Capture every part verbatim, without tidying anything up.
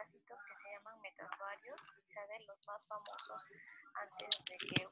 parásitos que se llaman metasuarios, quizá de los más famosos antes de que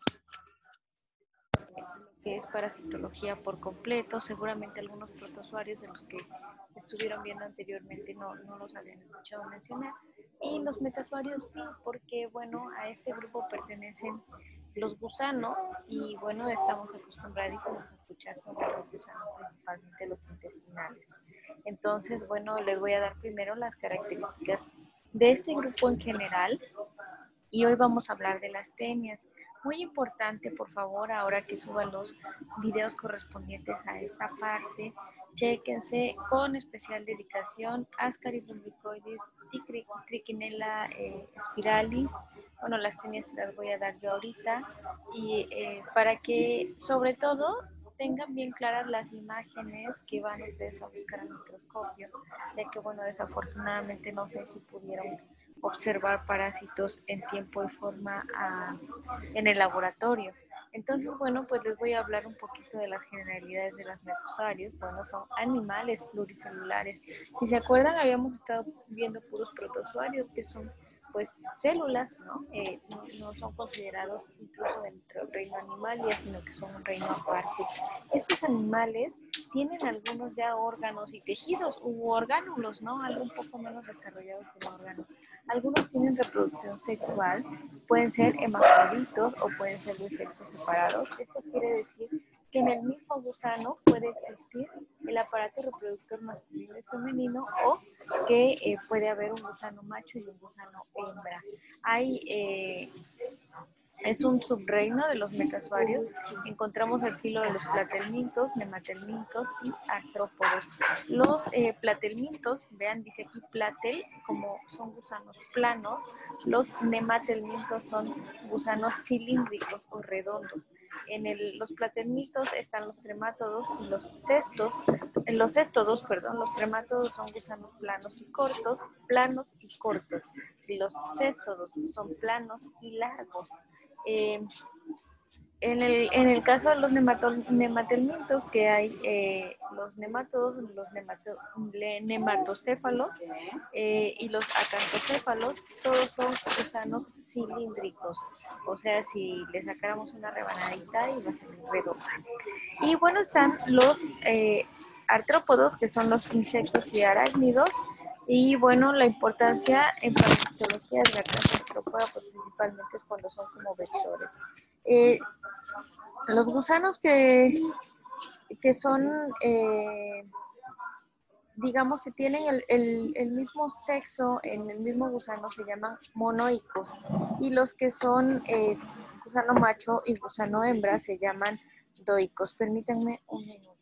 lo que es parasitología por completo. Seguramente algunos protozoarios de los que estuvieron viendo anteriormente no, no los habían escuchado mencionar. Y los metasuarios sí, porque bueno, a este grupo pertenecen los gusanos y bueno, estamos acostumbrados a escuchar sobre los gusanos, principalmente los intestinales. Entonces, bueno, les voy a dar primero las características de este grupo en general y hoy vamos a hablar de las tenias. Muy importante, por favor, ahora que suban los videos correspondientes a esta parte, chéquense con especial dedicación Ascaris lumbricoides, Trichinella eh, spiralis. Bueno, las tenias se las voy a dar yo ahorita y eh, para que, sobre todo, tengan bien claras las imágenes que van ustedes a buscar al microscopio, ya que, bueno, desafortunadamente no sé si pudieron observar parásitos en tiempo y forma a, en el laboratorio. Entonces, bueno, pues les voy a hablar un poquito de las generalidades de los metasuarios. Bueno, son animales pluricelulares. Si se acuerdan, habíamos estado viendo puros protozoarios, que son pues células, ¿no? Eh, no, no son considerados incluso dentro del reino animalia, sino que son un reino aparte. Estos animales tienen algunos ya órganos y tejidos u orgánulos, ¿no? Algo un poco menos desarrollados que el órgano. Algunos tienen reproducción sexual, pueden ser hermafroditos o pueden ser de sexos separados. Esto quiere decir que en el mismo gusano puede existir el aparato reproductor masculino y femenino o que eh, puede haber un gusano macho y un gusano hembra. Hay... Eh, Es un subreino de los metasuarios. Encontramos el filo de los platelmintos, nematelmintos y artrópodos. Los eh, platelmintos, vean, dice aquí platel, como son gusanos planos. Los nematelmintos son gusanos cilíndricos o redondos. En el, los platelmintos están los tremátodos y los cestos. En los céstodos, perdón, los tremátodos son gusanos planos y cortos, planos y cortos. Y los céstodos son planos y largos. Eh, en, el, en el caso de los nematelmintos, que hay eh, los nematodos, los nemato, nematocéfalos eh, y los acantocéfalos, todos son gusanos cilíndricos. O sea, si le sacáramos una rebanadita iba a ser redonda. Y bueno, están los eh, artrópodos, que son los insectos y arácnidos. Y bueno, la importancia en parasitología de la clase artrópoda, pues principalmente es cuando son como vectores. Eh, los gusanos que, que son, eh, digamos que tienen el, el, el mismo sexo en el mismo gusano se llaman monoicos. Y los que son eh, gusano macho y gusano hembra se llaman doicos. Permítanme un minuto.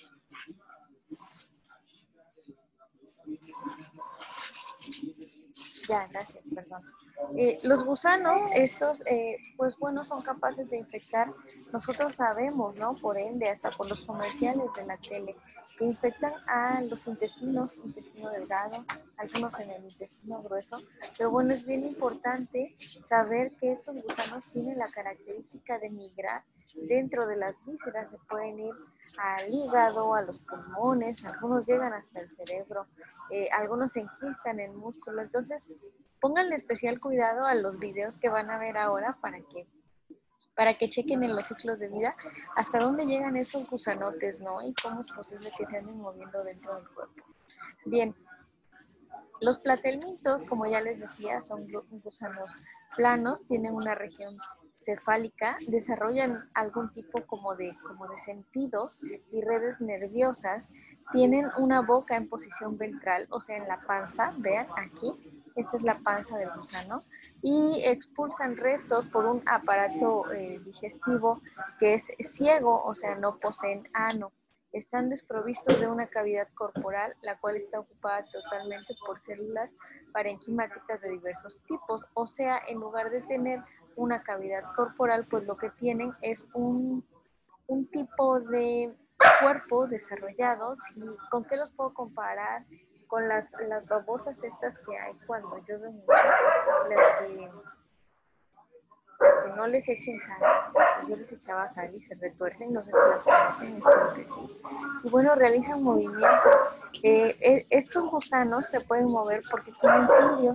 Ya, gracias, perdón. Eh, los gusanos, estos, eh, pues bueno, son capaces de infectar, nosotros sabemos, ¿no? Por ende, hasta por los comerciales de la tele, que infectan a los intestinos, intestino delgado, algunos en el intestino grueso, pero bueno, es bien importante saber que estos gusanos tienen la característica de migrar dentro de las vísceras, se pueden ir al hígado, a los pulmones, algunos llegan hasta el cerebro, eh, algunos se enquistan en músculo. Entonces, pónganle especial cuidado a los videos que van a ver ahora para que, para que chequen en los ciclos de vida hasta dónde llegan estos gusanotes, ¿no? Y cómo es posible que se anden moviendo dentro del cuerpo. Bien, los platelmintos, como ya les decía, son gusanos planos, tienen una región cefálica, desarrollan algún tipo como de, como de sentidos y redes nerviosas, tienen una boca en posición ventral, o sea, en la panza, vean aquí, esta es la panza del gusano, y expulsan restos por un aparato eh, digestivo que es ciego, o sea, no poseen ano. Están desprovistos de una cavidad corporal, la cual está ocupada totalmente por células parenquimáticas de diversos tipos. O sea, en lugar de tener una cavidad corporal, pues lo que tienen es un, un tipo de cuerpo desarrollado. ¿Sí? ¿Con qué los puedo comparar? Con las, las babosas estas que hay cuando llueve mucho, las que... que no les echen sal, yo les echaba sal y se retuercen, no sé si las conocen, espero que sí. Y bueno, realizan movimientos. Eh, eh, estos gusanos se pueden mover porque tienen cilios.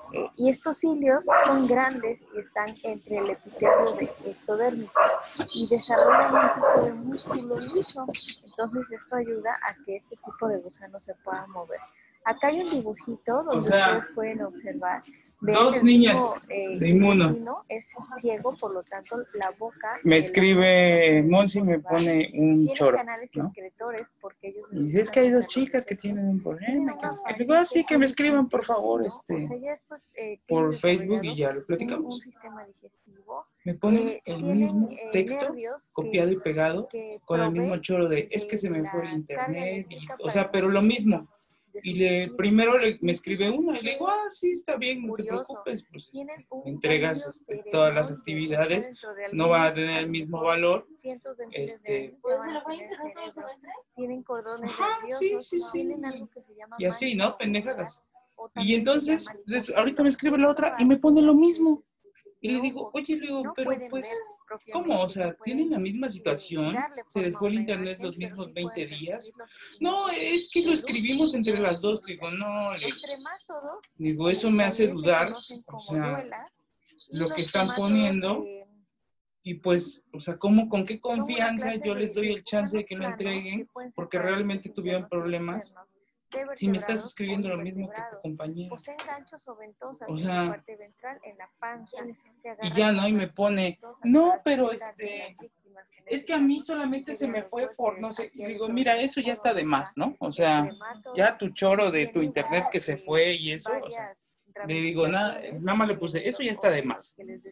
Eh, y estos cilios son grandes y están entre el epitelio de ectodérmico y desarrollan un tipo de músculo liso. Entonces esto ayuda a que este tipo de gusano se pueda mover. Acá hay un dibujito donde o sea, ustedes pueden observar. Ven, dos niñas mismo, eh, de inmuno. Es ciego, por lo tanto la boca. Me escribe Monsi, me pone un choro, ¿no? Porque ellos y dice, es que hay dos chicas que tienen un problema. Que, que le digo, ah, sí, que me escriban por favor este, o sea, pues, eh, por Facebook y ya lo platicamos. Un, un sistema digestivo. Me ponen eh, el mismo eh, texto copiado que, y pegado con el mismo choro de, es que se me fue el internet, y, o sea, pero lo mismo. Y le, primero le, me escribe una y le digo, ah, sí, está bien, no te preocupes, pues entregas este, todas las actividades, no va a tener el mismo valor. Este, tienen cordones ajá, nerviosos, sí, sí, sí. Tienen algo que se llama y así, ¿no? Pendejadas. Y entonces, ahorita me escribe la otra y me pone lo mismo. Y le digo, oye, le digo, pero pues, ¿cómo? O sea, ¿tienen la misma situación? ¿Se les fue el internet los mismos veinte días? No, es que lo escribimos entre las dos. Digo, no, le digo, eso me hace dudar, o sea, lo que están poniendo. Y pues, o sea, ¿cómo, con qué confianza yo les doy el chance de que lo entreguen? Porque realmente tuvieron problemas. Si me estás escribiendo lo mismo que tu compañero. Poseen ganchos o ventosas o en sea, la parte ventral, en la panza. Y ya, ¿no? Y me pone, no, pero este, es que a mí solamente se me fue por, no sé, y digo, mira, eso ya está de más, ¿no? O sea, ya tu choro de tu internet que se fue y eso, o sea, le digo, nada, nada más le puse, eso ya está de más.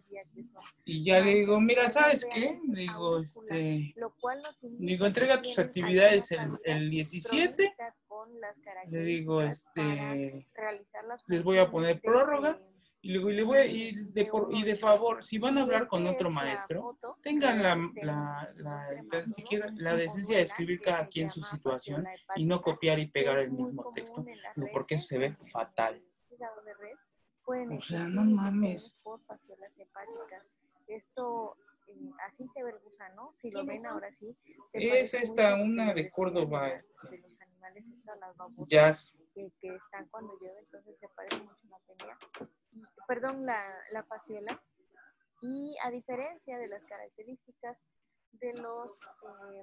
Y ya le digo, mira, ¿sabes qué? Le digo, este, digo, entrega tus actividades el, el diecisiete. Le digo, este, les voy a poner prórroga. Y luego, y le voy a, y de, por, y de favor, si van a hablar con otro maestro, tengan la, la, la, la, siquiera la decencia de escribir cada quien su situación y no copiar y pegar el mismo texto, porque eso se ve fatal. O sea, no mames. Esto, eh, así se ve el gusano, si lo ven ahora sí. Es esta, una de Córdoba, este, de los animales, esta, las babosas, jazz. Que, que están cuando llueve, entonces se parece mucho a la tenia. Perdón, la, la paciuela. Y a diferencia de las características de los eh,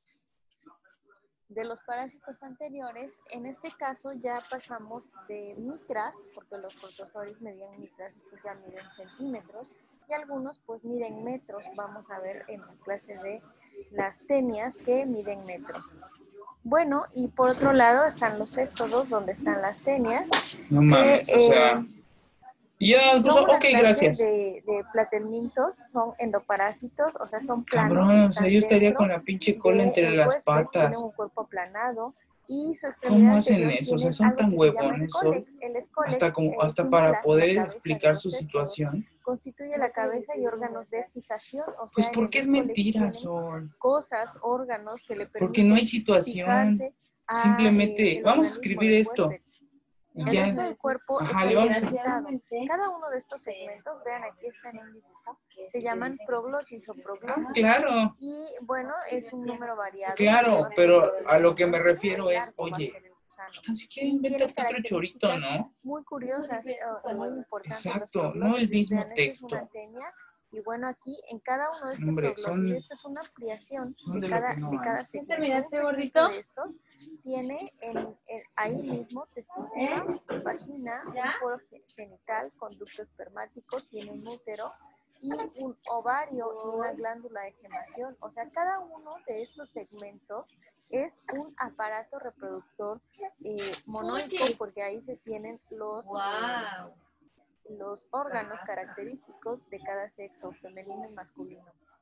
de los parásitos anteriores, en este caso ya pasamos de micras, porque los protozoarios medían micras, estos ya miden centímetros, y algunos pues miden metros. Vamos a ver en la clase de las tenias que miden metros. Bueno, y por otro lado están los céstodos, donde están las tenias. No mames, que, o sea... Eh, Ya, son ok, gracias. De, de platelmintos, son endoparásitos, o sea, son planos. Cabrón, o sea, yo estaría con la pinche cola de, entre las huésped, patas. Tienen un cuerpo aplanado y su ¿Cómo hacen eso? O sea, son tan huevones, son hasta, como, hasta eh, para poder explicar su situación. Constituye la cabeza y órganos de fijación. O sea, pues porque es mentira, Sol. Cosas, órganos que le permiten porque no hay situación. A, Simplemente, eh, vamos a escribir esto. Y el ya. resto del cuerpo Ajá, le vamos a... Cada uno de estos segmentos, vean aquí está en un dibujo, se llaman proglotis o proglotis. Ah, claro. Y bueno, es un número variado. Claro, pero a lo que me refiero es, oye, tan siquiera invéntate otro chorito, ¿no? Muy curiosas, uh, muy importantes. Exacto, no el mismo vean, texto. Es y bueno, aquí en cada uno de estos Hombre, proglotis, son, esta es una ampliación son de, de, cada, no de cada segmento. ¿Terminaste, gordito? De estos tiene en, en, ahí mismo testículo, ¿Eh? vagina, ¿Ya? un poro genital, conducto espermático, tiene un útero y un ovario y una glándula de gemación. O sea, cada uno de estos segmentos es un aparato reproductor eh, monóico, porque ahí se tienen los... Wow. Eh, los órganos característicos de cada sexo, femenino y masculino.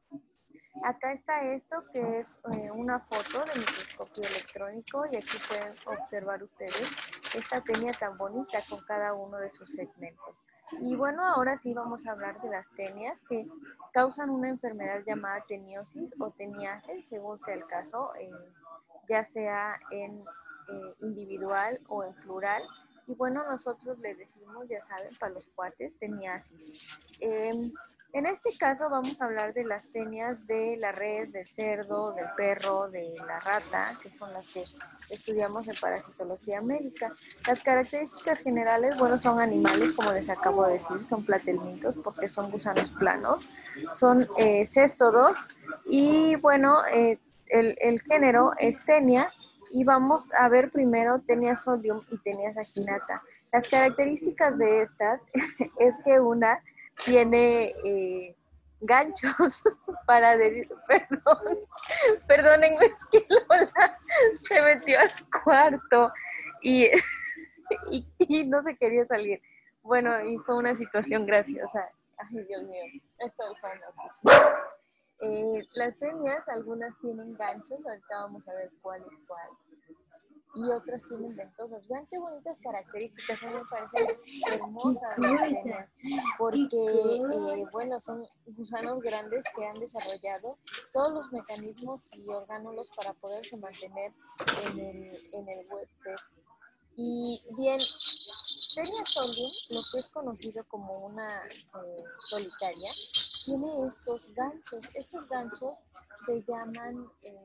Acá está esto, que es eh, una foto de microscopio electrónico, y aquí pueden observar ustedes esta tenia tan bonita con cada uno de sus segmentos. Y bueno, ahora sí vamos a hablar de las tenias que causan una enfermedad llamada teniosis o teniasis, según sea el caso, eh, ya sea en eh, individual o en plural. Y bueno, nosotros le decimos, ya saben, para los cuates, teniasis. Eh, En este caso vamos a hablar de las tenias de la res, del cerdo, del perro, de la rata, que son las que estudiamos en parasitología médica. Las características generales, bueno, son animales, como les acabo de decir, son platelmintos porque son gusanos planos, son eh, céstodos y bueno, eh, el, el género es tenia y vamos a ver primero tenia solium y tenia saginata. Las características de estas es que una tiene eh, ganchos para adherir, perdón, perdónenme, es que Lola se metió a su cuarto y, y, y no se quería salir. Bueno, y fue una situación graciosa. Ay, Dios mío, esto fue una eh, Las tenias, algunas tienen ganchos, ahorita vamos a ver cuál es cuál. Y otras tienen ventosas. Vean qué bonitas características, a mí me parecen hermosas las tenias, porque, eh, bueno, son gusanos grandes que han desarrollado todos los mecanismos y orgánulos para poderse mantener en el, en el huésped. Y bien, tenia solium, lo que es conocido como una eh, solitaria, tiene estos ganchos. Estos ganchos se llaman... Eh,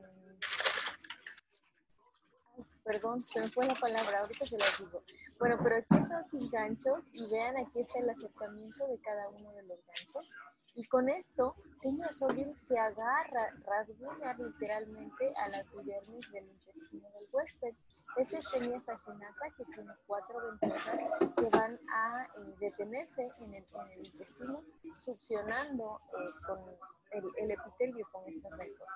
Perdón, se me fue la palabra, ahorita se las digo. Bueno, pero aquí están sus ganchos y vean, aquí está el acercamiento de cada uno de los ganchos. Y con esto, tenia solium se agarra, rasguña literalmente a la epidermis del intestino del huésped. Este es tenia saginata, que tiene cuatro ventosas que van a eh, detenerse en el, en el intestino, succionando eh, con el, el epitelio con estas ventosas.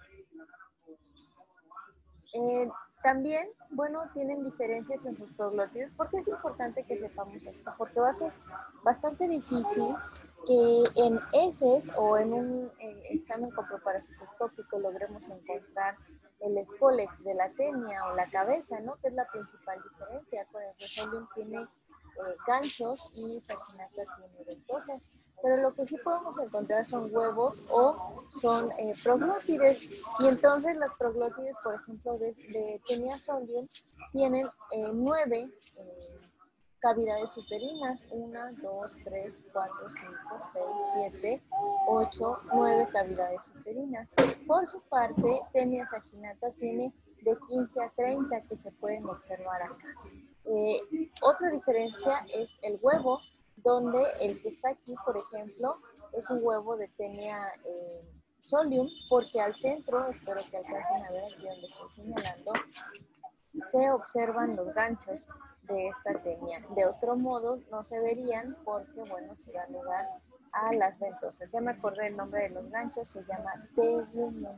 Eh, también, bueno, tienen diferencias en sus proglótidos. ¿Por qué es importante que sepamos esto? Porque va a ser bastante difícil que en heces o en un eh, examen coproparasitoscópico logremos encontrar el espólex de la tenia o la cabeza, ¿no? Que es la principal diferencia. Acuérdense, solium tiene eh, ganchos y saginata tiene ventosas. Pero lo que sí podemos encontrar son huevos o son eh, proglótides. Y entonces las proglótides, por ejemplo, de, de tenia solium, tienen eh, nueve eh, cavidades uterinas. Una, dos, tres, cuatro, cinco, seis, siete, ocho, nueve cavidades uterinas. Por su parte, tenia saginata tiene de quince a treinta que se pueden observar acá. Eh, otra diferencia es el huevo, donde el que está aquí, por ejemplo, es un huevo de tenia eh, solium, porque al centro, espero que alcancen a ver aquí donde estoy señalando, se observan los ganchos de esta tenia. De otro modo, no se verían porque, bueno, se da lugar a las ventosas. Ya me acordé el nombre de los ganchos, se llama tegumentos.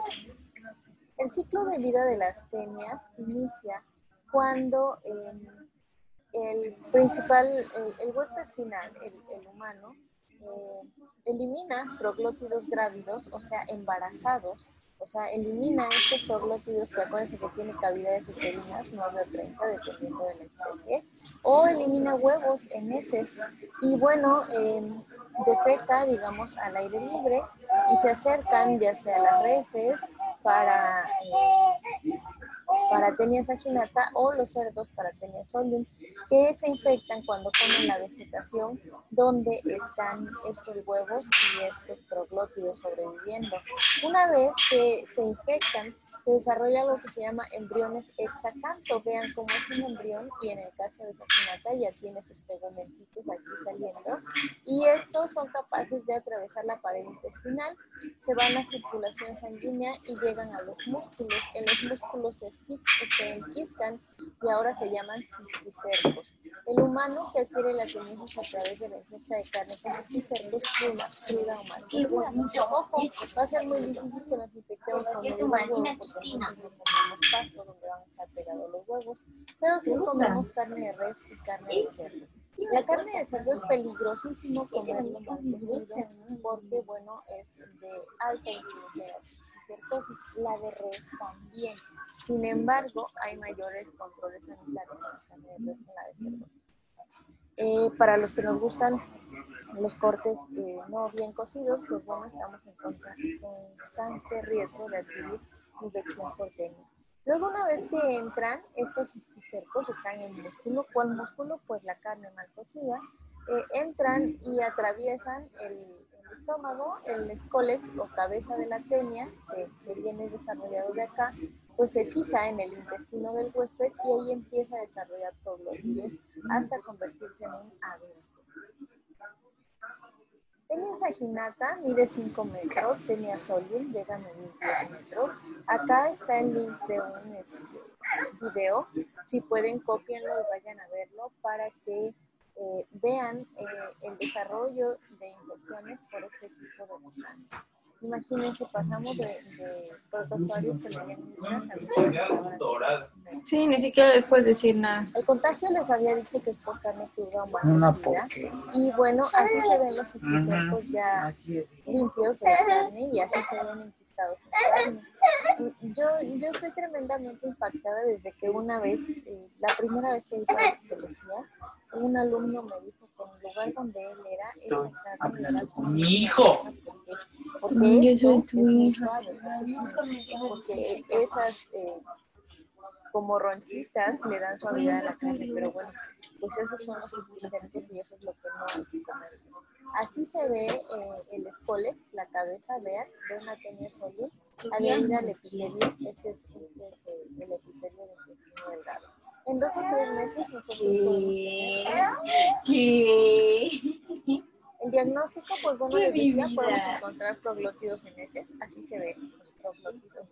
El ciclo de vida de las tenias inicia cuando eh, el principal, el, el huésped final, el, el humano, eh, elimina proglótidos grávidos, o sea, embarazados, o sea, elimina estos proglótidos que acuérdense que tiene cavidades uterinas, nueve o treinta, dependiendo de la especie, o elimina huevos en heces, y bueno, eh, defeca, digamos, al aire libre, y se acercan ya sea a las reses para... Eh, para tenia saginata o los cerdos para tenia solium, que se infectan cuando comen la vegetación donde están estos huevos y estos proglótidos sobreviviendo. Una vez que se infectan, se desarrolla algo que se llama embriones hexacanto. Vean cómo es un embrión y en el caso de saginata ya tiene sus tegumentitos aquí saliendo. Y estos son capaces de atravesar la pared intestinal, se van a circulación sanguínea y llegan a los músculos. En los músculos se, se enquistan y ahora se llaman cisticercos. El humano que adquiere la teniasis a través de la ingesta de carne con cisticercos cruda, cruda o mal cocida. Ojo, va a ser muy difícil que nos infectemos con el huevo porque nosotros no comemos pasto donde van a estar pegados los huevos, pero sí comemos carne de res y carne de cerdo. La carne de cerdo es peligrosísimo comerlo mal cocido porque, bueno, es de alta incidencia de cisticercosis. La de res también. Sin embargo, hay mayores controles sanitarios en la carne de res que en la de cerdo. Eh, para los que nos gustan los cortes eh, no bien cocidos, pues bueno, estamos en constante riesgo de adquirir infección por tenia. Luego, una vez que entran, estos cisticercos están en el músculo. ¿Cuál músculo? Pues la carne mal cocida. eh, entran y atraviesan el, el estómago, el escólex o cabeza de la tenia, que, que viene desarrollado de acá, pues se fija en el intestino del huésped y ahí empieza a desarrollar proglótidos hasta convertirse en un adulto. Tenia saginata mide cinco metros, Tenia solium llega a medir diez metros. Acá está el link de un este, video, si pueden copienlo y vayan a verlo para que eh, vean eh, el desarrollo de infecciones por este tipo de gusanos. Imagínense, pasamos de, de protozoarios que medían millas. Sí, ni siquiera les puedes decir nada. El contagio les había dicho que es por carne cruda o mal cocida. Y bueno, así se ven los cisticercos ya limpios de la carne y así se ven enquistados en carne. Yo, yo estoy tremendamente impactada desde que una vez, eh, la primera vez que hice la histología, un alumno me dijo que en el lugar donde él era, esa carne era su mi hijo. Porque, porque esto es muy suave, porque esas eh, como ronchitas le dan suavidad a la carne, pero bueno, pues esos son los cisticercos y eso es lo que no hay que comerse. Así se ve eh, el escólex, la cabeza, vean, de una Tenia solium, adherida al epitelio, este es, este es el, el epitelio del intestino delgado. En dos o tres meses nosotros podemos tener... ¿Qué? El diagnóstico, pues bueno, les decía, podemos encontrar proglótidos en heces, así se ven los proglótidos.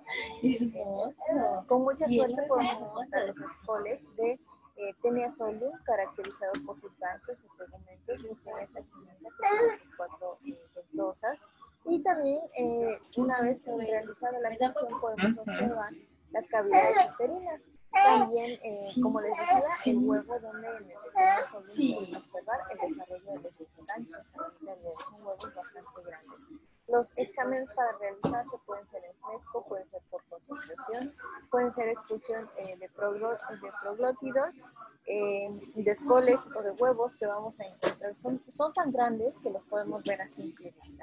Eh, con mucha suerte podemos encontrar los escólex de eh, Tenia solium, caracterizados por sus ganchos o tegumentos, y Tenia saginata, que son sus cuatro eh, ventosas. Y también, eh, una vez realizada la punción, podemos observar las cavidades uterinas. También, eh, como les decía, el huevo donde en el Tenia solium podemos observar el desarrollo de los ganchos a la mitad del huevo. Son huevos bastante grandes. Los exámenes para realizarse pueden ser en fresco, pueden ser por concentración, pueden ser expulsión eh, de, proglo de proglótidos, eh, de escólex o de huevos que vamos a encontrar. Son, son tan grandes que los podemos ver a simple vista.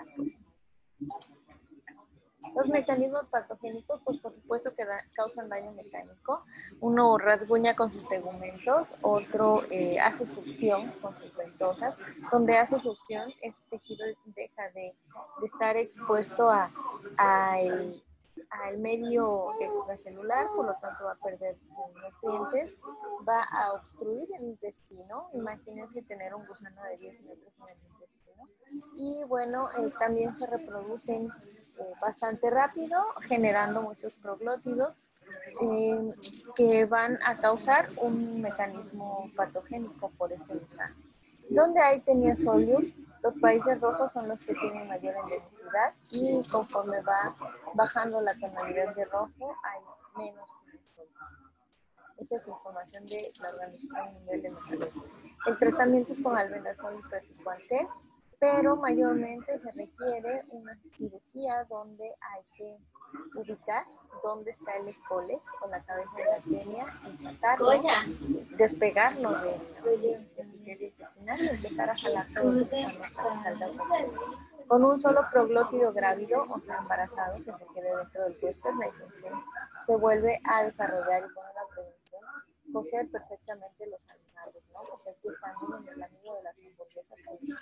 Los mecanismos patogénicos, pues por supuesto que da, causan daño mecánico. Uno rasguña con sus tegumentos, otro eh, hace succión con sus ventosas. Donde hace succión, este tejido deja de, de estar expuesto a, a el, al medio extracelular, por lo tanto va a perder nutrientes, va a obstruir el intestino. Imagínense tener un gusano de diez metros en el intestino. Y bueno, eh, también se reproducen eh, bastante rápido, generando muchos proglótidos eh, que van a causar un mecanismo patogénico por este gusano. Donde hay Tenia solium, los países rojos son los que tienen mayor endemicidad y conforme va bajando la tonalidad de rojo hay menos Tenia solium. Esta es información de la Organización Mundial de la Salud. El tratamiento es con albendazol y praziquantel, pero mayormente se requiere una cirugía donde hay que ubicar dónde está el escólex o la cabeza de la tenia y sacarlo, despegarlo del epitelio intestinal y empezar a jalar todo el gusano hasta que salga completo. Con un solo proglótido grávido, o sea, embarazado, que se quede dentro del huésped, la infección se vuelve a desarrollar y con la prevención cocer perfectamente los animales, ¿no? Porque aquí también el amigo de las hamburguesas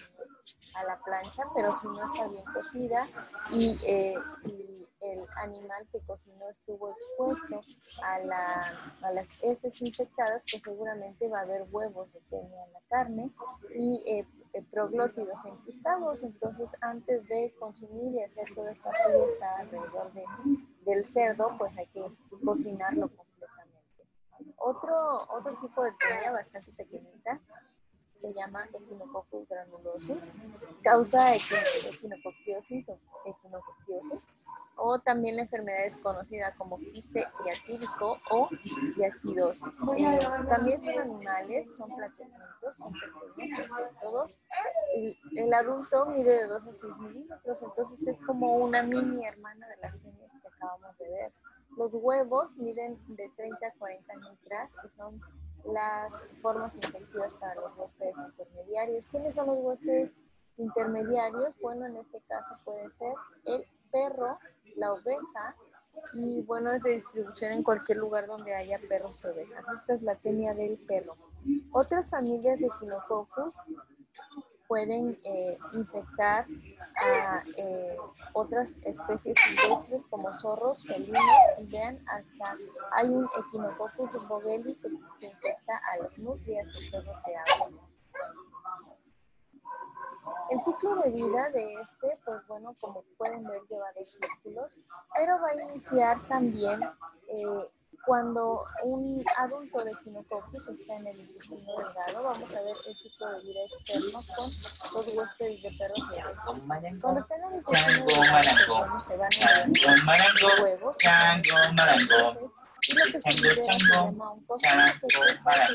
a la plancha, pero si no está bien cocida y eh, si el animal que cocinó estuvo expuesto a, la, a las heces infectadas, pues seguramente va a haber huevos de tenia en la carne y eh, eh, proglótidos enquistados. Entonces, antes de consumir y hacer toda esta fiesta alrededor de, del cerdo, pues hay que cocinarlo completamente. Otro, otro tipo de tenia bastante pequeñita se llama Echinococcus granulosus, causa echinocociosis o echinocociosis, o también la enfermedad es conocida como quiste diatídico o diaquidosis. Eh, también son animales, son planctónicos, son pequeños, son todos. El, el adulto mide de dos a seis milímetros, entonces es como una mini hermana de las tenias que acabamos de ver. Los huevos miden de treinta a cuarenta micras, que son las formas infectivas para los huéspedes intermediarios. ¿Quiénes son los huéspedes intermediarios? Bueno, en este caso puede ser el perro, la oveja, y bueno, es de distribución en cualquier lugar donde haya perros y ovejas. Esta es la tenia del perro. Otras familias de Echinococcus pueden eh, infectar a eh, otras especies silvestres como zorros, felinos, y vean, hasta hay un Echinococcus bovelli que, que infecta a las nutrias de perros de agua. El ciclo de vida de este, pues bueno, como pueden ver, lleva dos círculos, pero va a iniciar también eh, cuando un adulto de Echinococcus está en el intestino delgado. Vamos a ver el ciclo de vida externo con los huéspedes de perros y aves. Cuando está en el intestino delgado, pues bueno, se van a los huevos, entonces, y lo que se libera se llama un cocito, que es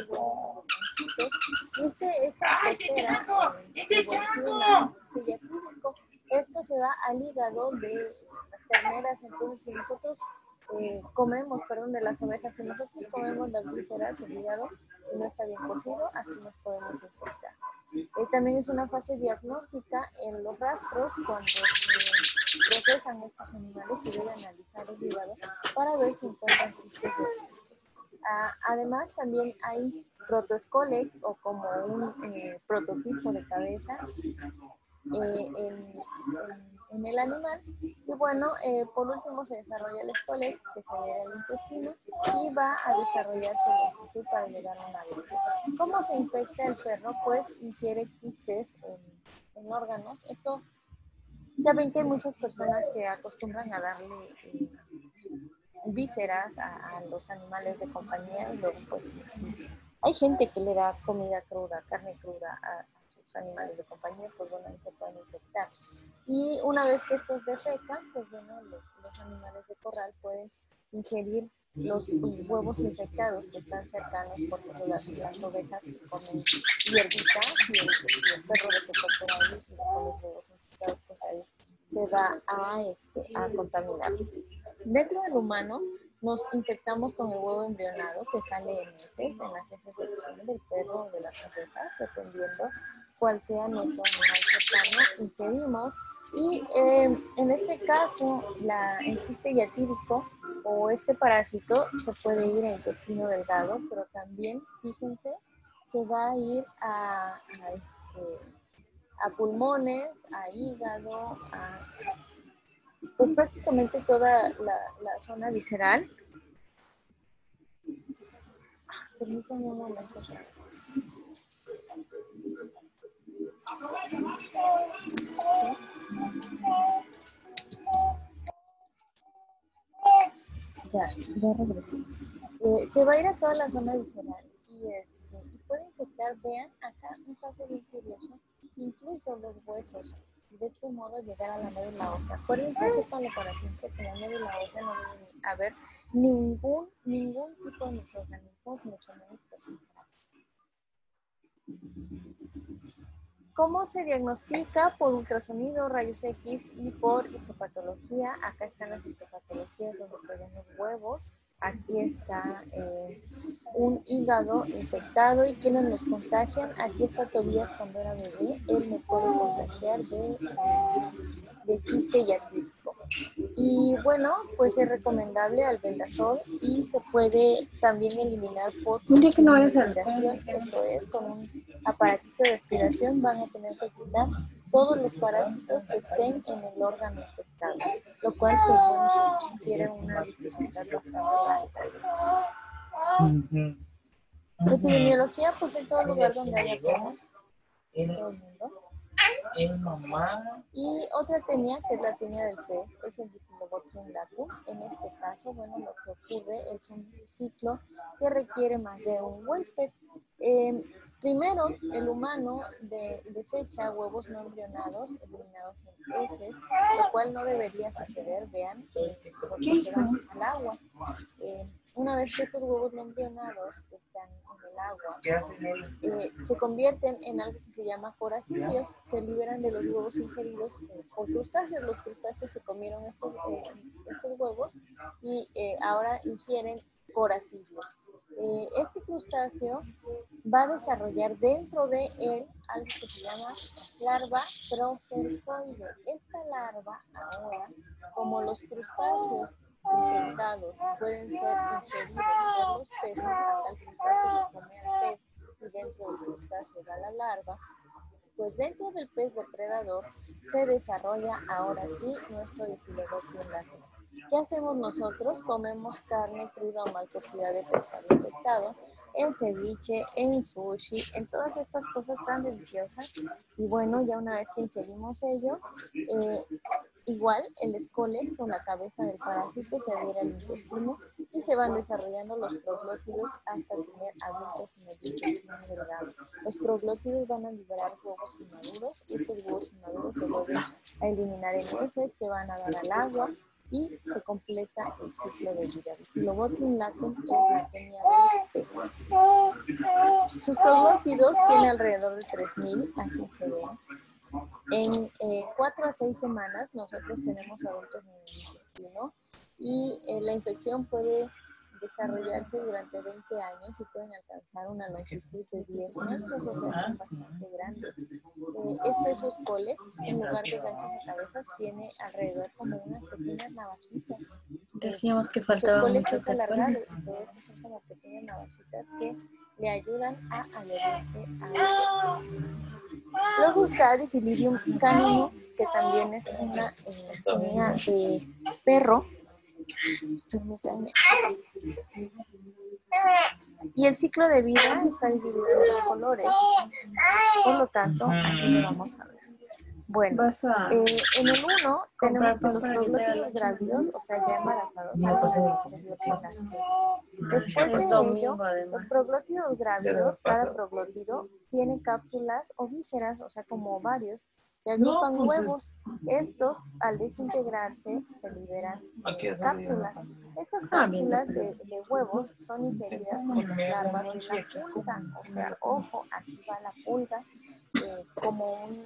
y este, esta pecera eh, evoluciona diatídico. Esto se va al hígado de las terneras. Entonces, si nosotros eh, comemos, perdón, de las ovejas, si nosotros comemos las vísceras del hígado y no está bien cocido, aquí nos podemos infectar. Eh, también es una fase diagnóstica en los rastros cuando se procesan estos animales. Se debe analizar el hígado para ver si encuentran quistes de Uh, además, también hay protoescolex o como un eh, prototipo de cabeza eh, en, en, en el animal. Y bueno, eh, por último se desarrolla el escolex, que se ve el intestino, y va a desarrollarse el longitud para llegar a una adultez. ¿Cómo se infecta el perro? Pues ingiere quistes en, en órganos. Esto, ya ven que hay muchas personas que acostumbran a darle Eh, vísceras a, a los animales de compañía, y luego pues sí, hay gente que le da comida cruda, carne cruda a, a sus animales de compañía, pues bueno, ahí se pueden infectar. Y una vez que estos defecan, pues bueno, los, los animales de corral pueden ingerir los, los huevos infectados que están cercanos, por ejemplo las, las ovejas que comen hierbitas, y el, y el perro de que por ahí y con los huevos infectados, pues ahí se va a, este, a contaminar. Dentro del humano nos infectamos con el huevo embrionado que sale en heces, en las heces del, del perro o de las ovejas, dependiendo cuál sea nuestro animal cercano, ingerimos. Y eh, en este caso, la, el quiste diatídico o este parásito se puede ir al intestino delgado, pero también, fíjense, se va a ir a, a, este, a pulmones, a hígado, a pues prácticamente toda la, la zona visceral. Permítanme un momento. ¿Sí? Ya, ya regresé. Eh, se va a ir a toda la zona visceral y, este, y puede infectar, vean, acá un caso bien curioso, incluso los huesos. De este modo llegar a la médula ósea. Acuérdense, sépanlo para siempre, que en la médula ósea no debe haber ningún, ningún tipo de microorganismos, mucho menos posible. ¿Cómo se diagnostica? Por ultrasonido, rayos X y por histopatología. Acá están las histopatologías donde se ven los huevos. Aquí está eh, un hígado infectado y quienes nos contagian. Aquí está Tobías cuando era bebé. Él me puede contagiar de, de quiste diatídico. Y bueno, pues es recomendable albendazol y se puede también eliminar por Un día que no vayas a respiración. Esto es, con un aparatito de respiración van a tener que quitar todos los parásitos que estén en el órgano infectado, lo cual pues bueno, sugiere una dificultad bastante alta. Uh-huh. Epidemiología, pues en todo lugar donde haya perros, en todo el mundo. Y otra tenia, que es la tenia del pez, es el Diphyllobothrium latum. En este caso, bueno, lo que ocurre es un ciclo que requiere más de un huésped. Eh, primero, el humano de, desecha huevos no embrionados eliminados en heces, lo cual no debería suceder, vean, eh, porque se van al agua. Eh, una vez que estos huevos no embrionados están en el agua, eh, se convierten en algo que se llama coracidios, se liberan de los huevos ingeridos eh, por crustáceos. Los crustáceos se comieron estos, eh, estos huevos y eh, ahora ingieren coracidios. Eh, este crustáceo va a desarrollar dentro de él algo que se llama larva procercoide. Esta larva ahora, como los crustáceos infectados pueden ser ingeridos por los peces hasta el crustáceo se come al pez y dentro del crustáceo va la larva, pues dentro del pez depredador se desarrolla ahora sí nuestro Diphyllobotium latum. ¿Qué hacemos nosotros? Comemos carne cruda o mal cocida de pescado infectado, en ceviche, en sushi, en todas estas cosas tan deliciosas. Y bueno, ya una vez que ingerimos ello, eh, igual el escólex o la cabeza del parásito se adhiere al intestino y se van desarrollando los proglótidos hasta tener adultos en el intestino delgado. Los proglótidos van a liberar huevos inmaduros y estos huevos inmaduros se vuelven a eliminar en heces que van a dar al agua y se completa el ciclo de vida. Diphyllobotium latum es la tenia del pez. Sus proglótidos tienen alrededor de tres mil, así se ven. En eh, cuatro a seis semanas nosotros tenemos adultos en el intestino y eh, la infección puede desarrollarse durante veinte años y pueden alcanzar una longitud de diez metros, o sea, son bastante grandes. Eh, este es su escólex, en lugar de ganchos y cabezas, tiene alrededor como unas pequeñas navajitas. Decíamos que Su faltaba escólex mucho es alargado y por eso son como pequeñas navajitas que le ayudan a adherirse a ellos. Luego está Diphyllidium caninum, que también es una eh, tenia de perro. Permítanme. Y el ciclo de vida está dividido en dos colores. Por lo tanto, así lo vamos a ver. Bueno, eh, en el uno tenemos que los proglótidos grávidos, o sea, ya embarazados, salen al exterior con las tetas. Después de ello, los proglótidos grávidos, cada proglótido tiene cápsulas o vísceras, o sea, como ovarios, que agrupan huevos. Estos, al desintegrarse, se liberan cápsulas. Estas cápsulas de, de huevos son ingeridas por las larvas de la pulga, o sea, ojo, aquí va la pulga eh, como un...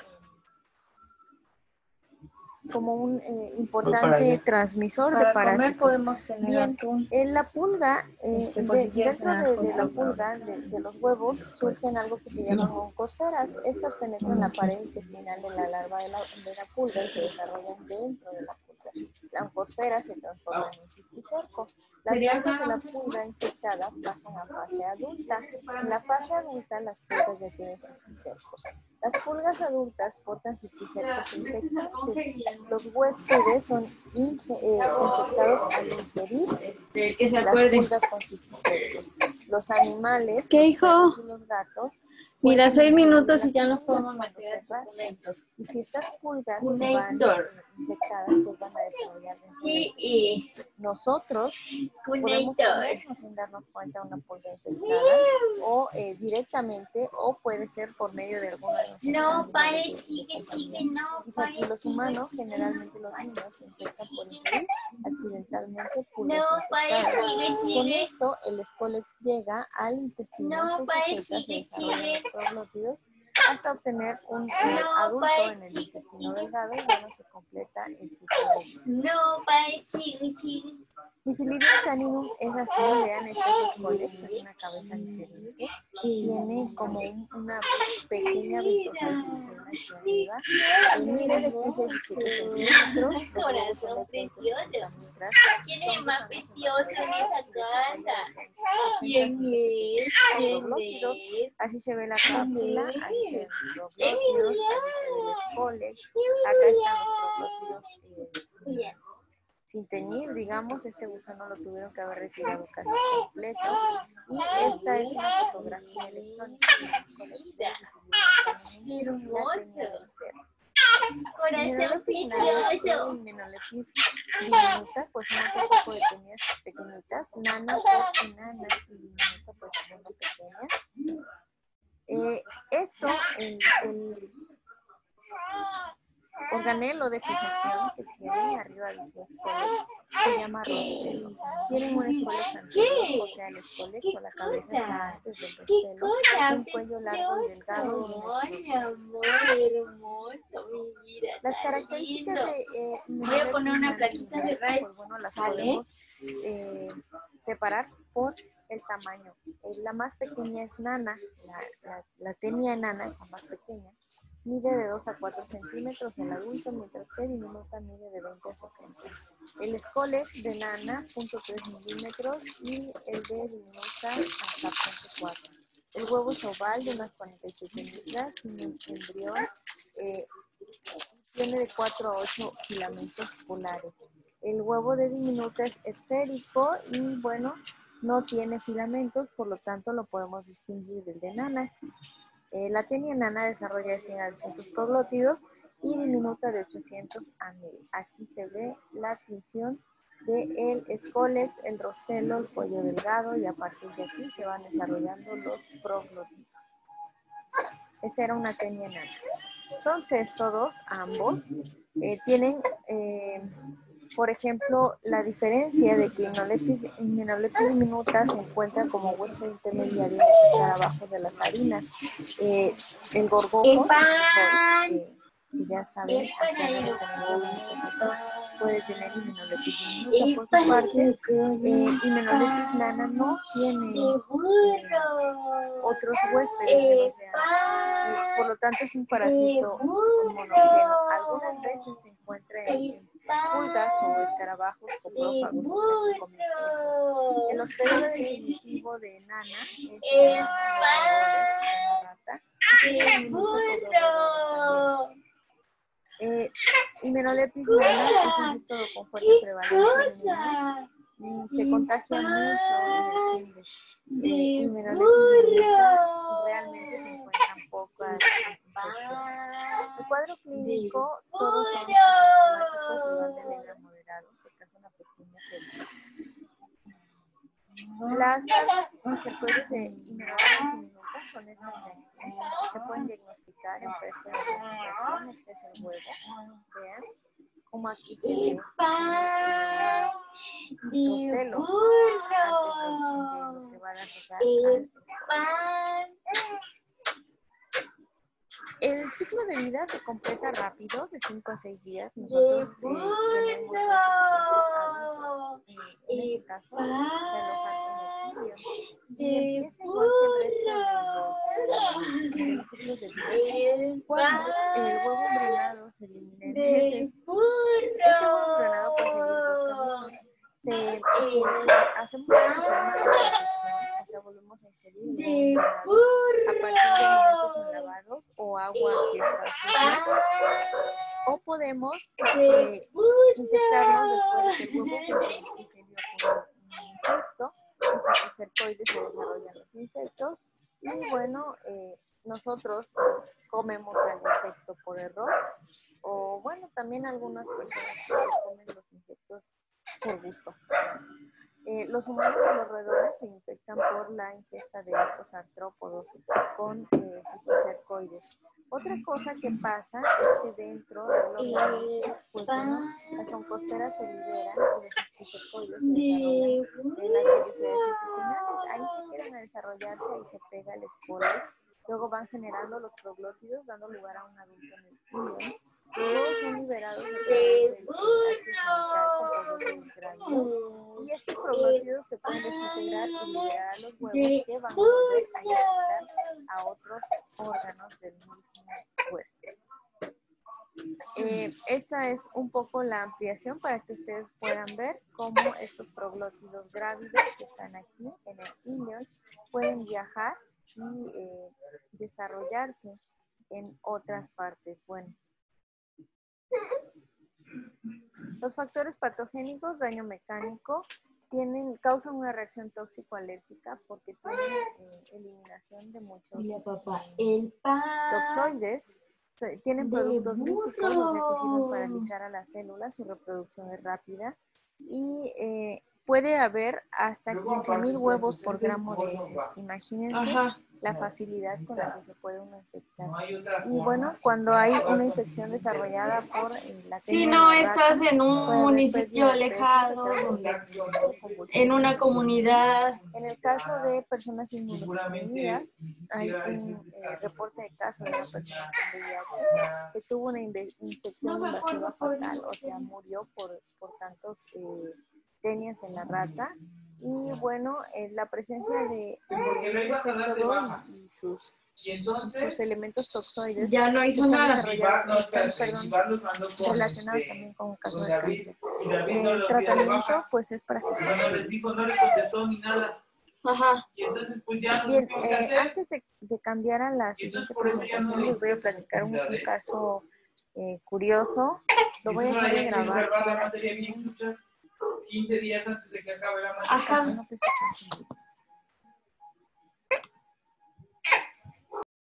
como un eh, importante transmisor Para de parásitos. podemos tener Bien, atún. en la pulga, eh, Este, de, por si quieres dentro de, de la cenar, pulga, de, de los huevos, surgen algo que se llaman oncosferas. Estas penetran la pared intestinal de la larva de la, de la pulga y se desarrollan dentro de la pulga. La oncosfera se transforma en un cisticerco. Las larvas de la pulga infectada pasan a fase adulta. En la fase adulta, las pulgas ya tienen cisticercos. Las pulgas adultas portan cisticercos infectantes. Los huéspedes son inge eh, infectados al ingerir este, que se las acuerden. pulgas con cisticercos. Los animales, ¿Qué, los hijo? perros y los gatos, Mira, seis pueden minutos y las ya nos pulgas podemos cuando meter se a tu rascan. Cunator. Y si estas pulgas van Cunator. infectadas, pues van a desarrollar Sí, dentro. y Nosotros podemos Cunator. comernos sin darnos cuenta de una pulga infectada o eh, directamente o puede ser por medio de alguna de nuestras No, pare, de, de sigue, compañía. sigue, no, Dice aquí, pare, los sigue, humanos, sigue. generalmente los niños, se infectan por ingerir accidentalmente pulgas No, pare, infectadas. sigue, Con sigue. esto, el escólex llega al intestino, No, se pare, sujeta, se sigue, desarrollan sigue. los proglótidos hasta obtener un eh, No, adulto pare, en el sigue, intestino sigue. delgado y bueno, se completa el ciclo de vida. No, pare, sigue, sigue. Diphyllidium caninum es así, vean, este es escólex, es una cabeza diferente, tiene como un, una pequeña ventosa aquí arriba, el mide de quince a diecisiete centímetros, los huevos son de treinta a sesenta muestras. ¿Quién es el más precioso en esa casa? ¿Quién es? ¿Quién es? Así se ve la cápsula, así se ven los ¡Eh, proglótidos, así se ve el escólex, acá están los proglótidos eh, sin teñir, digamos, este gusano lo tuvieron que haber retirado casi completo. Y esta es una fotografía electrónica de la Hermoso. Corazón Corazón precioso. Menolepis diminuta, pues son otro tipo de tenias pequeñitas. Nana o enana y diminuta, pues son pequeñas. Eh, esto, el, el organelo de fijación que tiene arriba de su escólex se llama rostelo. Tienen un escólex anterior, o sea, el escólex o la cabeza está antes del rostelo, un cuello largo y delgado y un mi amor, hermoso, mi vida. Las características de eh, Voy a poner una plaquita de Ray. pues bueno, las ¿Sale? podemos eh, separar por el tamaño. Eh, la más pequeña es nana, la, la, la tenia enana es la más pequeña. Mide de dos a cuatro centímetros el adulto, mientras que diminuta mide de veinte a sesenta. El Scolex de nana, punto tres milímetros, y el de diminuta hasta punto cuatro. El huevo es oval de unas cuarenta y siete libras, sin embrión, eh, tiene de cuatro a ocho filamentos polares. El huevo de diminuta es esférico y, bueno, no tiene filamentos, por lo tanto lo podemos distinguir del de nana. Eh, la tenia nana desarrolla de cien a doscientos proglótidos y diminuta de ochocientos a mil. Aquí se ve la tinción del Scolex, el rostelo, el cuello delgado, y a partir de aquí se van desarrollando los proglótidos. Esa era una tenia nana. Son céstodos ambos. Eh, tienen, eh, por ejemplo, la diferencia de que Hymenopletis diminuta se encuentra como huésped intermediario abajo de las harinas. Eh, el gorgojo, eh, que ya saben, puede tener Hymenopletis diminuta. Por su parte, eh, Hymenopletis nana no tiene eh, otros huéspedes que no sean, eh, por lo tanto es un parásito monogeno. Algunas veces se encuentra en pulgas o escarabajos coprófagos. El hospedero definitivo de nana es la rata. Eh, Hymenopletis nana es un céstodo con fuerte prevalencia y se contagia mucho en el kinder. Eh, Hymenopletis nana realmente se encuentran pocas infecciones. El cuadro clínico, todos son asintomáticos y van de leve a moderado, se causa una pequeña fecha. Las infecciones de Hymenopletis diminuta son estas de aquí. Se pueden diagnosticar en fresco de presentación. Este es el huevo. Vean cómo aquí se ve el rostelo antes de lo que va a dar. El ciclo de vida se completa rápido, de cinco a seis días. Nosotros eh, tenemos los eh, en este caso, se alojan en el embrión. Y empieza igual que el resto de los, de los ciclos de vida. Cuando el huevo embrionado se elimina en meses, este huevo embrionado puede seguir dos caminos. Se, se hacemos lo que se llama reproducción, o sea, volvemos a ingerir el huevo embrionado a partir de alimentos no lavados o agua que está sucia, o podemos eh, infectarnos después de que el huevo fue ingerido por un insecto. Esos cercoides se desarrollan los insectos y, bueno, eh, nosotros comemos al insecto por error, o, bueno, también algunas personas comen los insectos por gusto. Eh, los humanos y los roedores se infectan por la ingesta de estos artrópodos con eh, cistocercoides. Otra cosa que pasa es que dentro de los organismos, pues, bueno, las oncosteras se liberan y los cistocercoides se desarrollan en las vellosidades intestinales. Ahí se quedan a desarrollarse, ahí se pega el Scolex. Luego van generando los proglótidos, dando lugar a un adulto en el pilión. Luego son liberados del y estos proglótidos se pueden desintegrar y liberar a los huevos que van a volver a infectar a otros órganos del mismo huésped. Eh, esta es un poco la ampliación para que ustedes puedan ver cómo estos proglótidos grávidos que están aquí en el ilion pueden viajar y eh, desarrollarse en otras partes. Bueno, los factores patogénicos, daño mecánico, tienen, causan una reacción tóxico-alérgica porque tienen eh, eliminación de muchos Mira, papá, el pan toxoides. Tienen productos de burro. líticos, o sea que sirven para paralizar a las células, su reproducción es rápida y eh, puede haber hasta quince mil huevos por gramo de heces. Imagínense. Ajá. La facilidad con la que se puede uno infectar. Y, bueno, cuando hay una infección desarrollada por eh, la si no estás en un municipio alejado, en una comunidad. En el caso de personas inmunodeprimidas, hay un eh, reporte de caso de una persona con V I H que tuvo una infección invasiva fatal, o sea, murió por, por tantos eh, tenias en la rata. Y, bueno, eh, la presencia de, de céstodo y, y sus Y entonces, sus elementos toxoides ya no hizo están nada. desarrollados, no, están, espérate, perdón, Iván los mandó con, relacionados este, también con un caso con de David. cáncer. Y David no El los dio de tratamiento baja. pues es para Iván no les cicatriz. dijo, no les contestó ni nada. Ajá. Y entonces, pues ya no Bien, supieron qué eh, hacer. antes de, de cambiar a la Y entonces siguiente por eso ya no presentación, les voy a diste platicar un, un oportunidad, ¿eh? caso eh, curioso. Lo voy a Entonces dejar ahora de ya quieren grabar salvar la para materia bien muchas quince días antes de que acabe la materia. Ajá. no te escuchen.